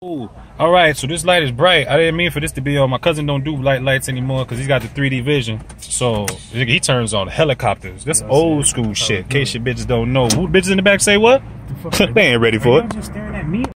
Ooh. All right, so this light is bright. I didn't mean for this to be on. My cousin don't do bright lights anymore because he's got the 3D vision. So he turns on helicopters. That's old school shit. In case your bitches don't know. Who bitches in the back say what? They ain't ready for it.